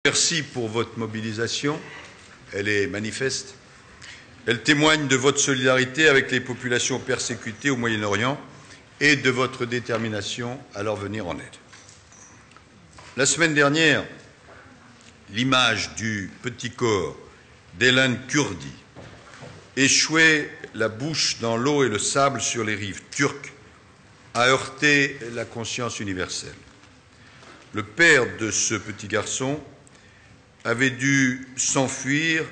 Merci pour votre mobilisation. Elle est manifeste. Elle témoigne de votre solidarité avec les populations persécutées au Moyen-Orient et de votre détermination à leur venir en aide. La semaine dernière, l'image du petit corps d'Aylan Kurdi échoué la bouche dans l'eau et le sable sur les rives turques a heurté la conscience universelle. Le père de ce petit garçon avait dû s'enfuir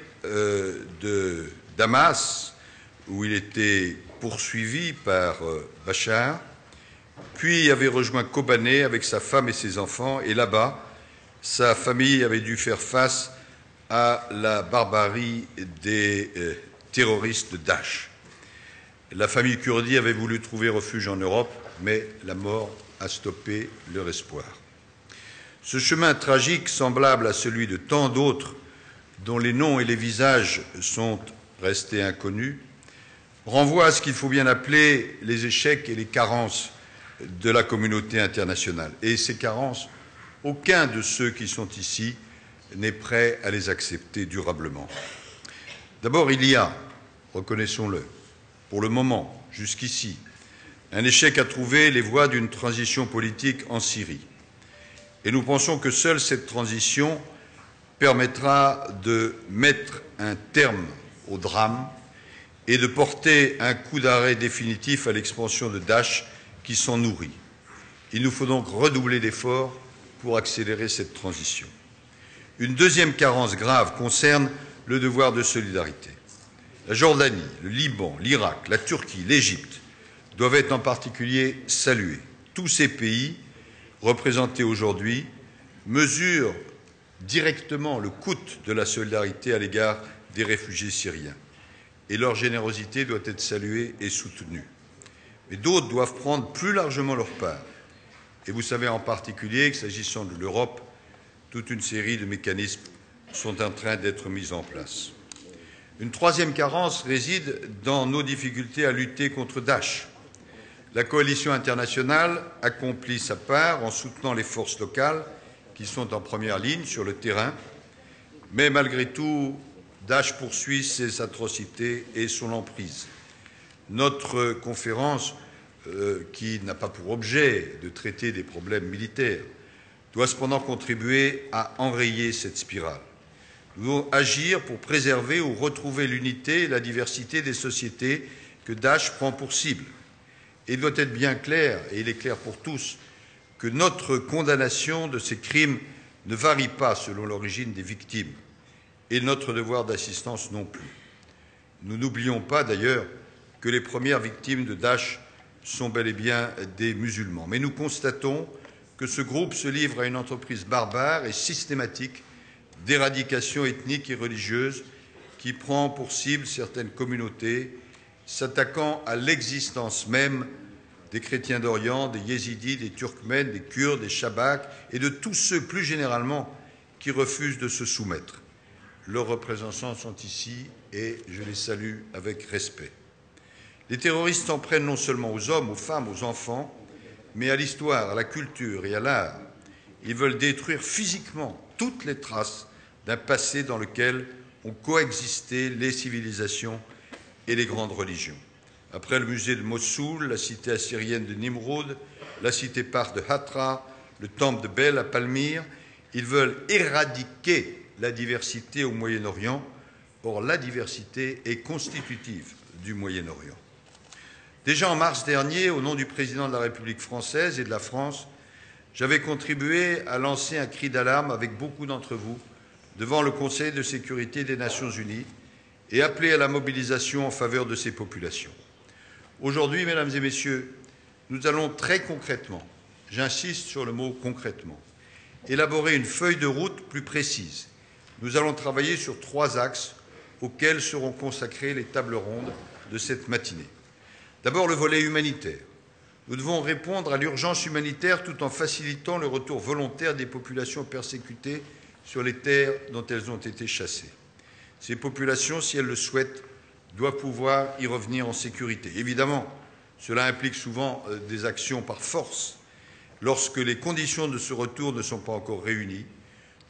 de Damas, où il était poursuivi par Bachar, puis avait rejoint Kobané avec sa femme et ses enfants, et là-bas, sa famille avait dû faire face à la barbarie des terroristes de Daesh. La famille Kurdi avait voulu trouver refuge en Europe, mais la mort a stoppé leur espoir. Ce chemin tragique, semblable à celui de tant d'autres dont les noms et les visages sont restés inconnus, renvoie à ce qu'il faut bien appeler les échecs et les carences de la communauté internationale. Et ces carences, aucun de ceux qui sont ici n'est prêt à les accepter durablement. D'abord, il y a, reconnaissons-le, pour le moment, jusqu'ici, un échec à trouver les voies d'une transition politique en Syrie. Et nous pensons que seule cette transition permettra de mettre un terme au drame et de porter un coup d'arrêt définitif à l'expansion de Daesh qui s'en nourrit. Il nous faut donc redoubler d'efforts pour accélérer cette transition. Une deuxième carence grave concerne le devoir de solidarité. La Jordanie, le Liban, l'Irak, la Turquie, l'Égypte doivent être en particulier salués. Tous ces pays représentés aujourd'hui mesurent directement le coût de la solidarité à l'égard des réfugiés syriens. Et leur générosité doit être saluée et soutenue. Mais d'autres doivent prendre plus largement leur part. Et vous savez en particulier que, s'agissant de l'Europe, toute une série de mécanismes sont en train d'être mis en place. Une troisième carence réside dans nos difficultés à lutter contre Daesh. La coalition internationale accomplit sa part en soutenant les forces locales qui sont en première ligne sur le terrain, mais malgré tout, Daesh poursuit ses atrocités et son emprise. Notre conférence, qui n'a pas pour objet de traiter des problèmes militaires, doit cependant contribuer à enrayer cette spirale. Nous devons agir pour préserver ou retrouver l'unité et la diversité des sociétés que Daesh prend pour cible. Et il doit être bien clair, et il est clair pour tous, que notre condamnation de ces crimes ne varie pas selon l'origine des victimes, et notre devoir d'assistance non plus. Nous n'oublions pas d'ailleurs que les premières victimes de Daesh sont bel et bien des musulmans. Mais nous constatons que ce groupe se livre à une entreprise barbare et systématique d'éradication ethnique et religieuse qui prend pour cible certaines communautés, s'attaquant à l'existence même des chrétiens d'Orient, des yézidis, des turkmènes, des kurdes, des chabaks et de tous ceux plus généralement qui refusent de se soumettre. Leurs représentants sont ici et je les salue avec respect. Les terroristes s'en prennent non seulement aux hommes, aux femmes, aux enfants, mais à l'histoire, à la culture et à l'art. Ils veulent détruire physiquement toutes les traces d'un passé dans lequel ont coexisté les civilisations et les grandes religions. Après le musée de Mossoul, la cité assyrienne de Nimroud, la cité parthe de Hatra, le temple de Bel à Palmyre, ils veulent éradiquer la diversité au Moyen-Orient. Or, la diversité est constitutive du Moyen-Orient. Déjà en mars dernier, au nom du président de la République française et de la France, j'avais contribué à lancer un cri d'alarme avec beaucoup d'entre vous devant le Conseil de sécurité des Nations unies et appelé à la mobilisation en faveur de ces populations. Aujourd'hui, mesdames et messieurs, nous allons très concrètement, j'insiste sur le mot concrètement, élaborer une feuille de route plus précise. Nous allons travailler sur 3 axes auxquels seront consacrées les tables rondes de cette matinée. D'abord, le volet humanitaire. Nous devons répondre à l'urgence humanitaire tout en facilitant le retour volontaire des populations persécutées sur les terres dont elles ont été chassées. Ces populations, si elles le souhaitent, doivent pouvoir y revenir en sécurité. Évidemment, cela implique souvent des actions par force. Lorsque les conditions de ce retour ne sont pas encore réunies,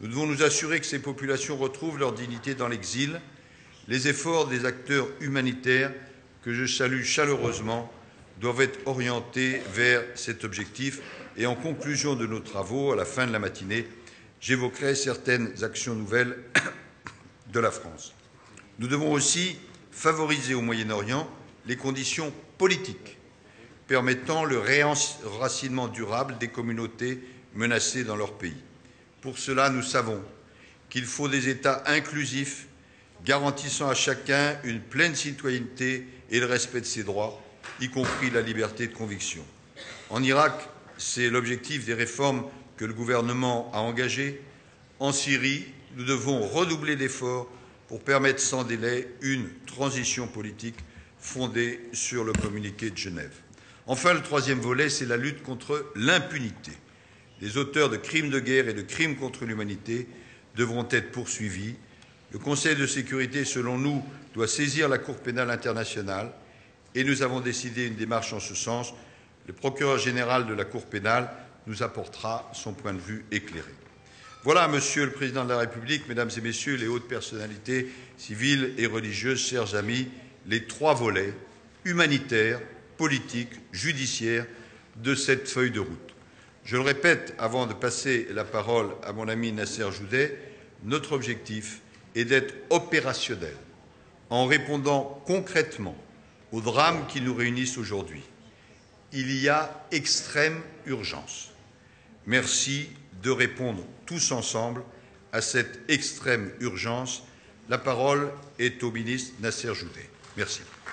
Nous devons nous assurer que ces populations retrouvent leur dignité dans l'exil. Les efforts des acteurs humanitaires, que je salue chaleureusement, doivent être orientés vers cet objectif. Et en conclusion de nos travaux, à la fin de la matinée, j'évoquerai certaines actions nouvelles de la France. Nous devons aussi favoriser au Moyen-Orient les conditions politiques permettant le réenracinement durable des communautés menacées dans leur pays. Pour cela, nous savons qu'il faut des États inclusifs, garantissant à chacun une pleine citoyenneté et le respect de ses droits, y compris la liberté de conviction. En Irak, c'est l'objectif des réformes que le gouvernement a engagées. En Syrie, nous devons redoubler d'efforts pour permettre sans délai une transition politique fondée sur le communiqué de Genève. Enfin, le troisième volet, c'est la lutte contre l'impunité. Les auteurs de crimes de guerre et de crimes contre l'humanité devront être poursuivis. Le Conseil de sécurité, selon nous, doit saisir la Cour pénale internationale et nous avons décidé une démarche en ce sens. Le procureur général de la Cour pénale nous apportera son point de vue éclairé. Voilà, Monsieur le Président de la République, Mesdames et Messieurs les hautes personnalités civiles et religieuses, chers amis, les trois volets humanitaires, politiques, judiciaires de cette feuille de route. Je le répète avant de passer la parole à mon ami Nasser Joudet, notre objectif est d'être opérationnel en répondant concrètement aux drames qui nous réunissent aujourd'hui. Il y a extrême urgence. Merci de répondre tous ensemble à cette extrême urgence. La parole est au ministre Nasser Joudet. Merci.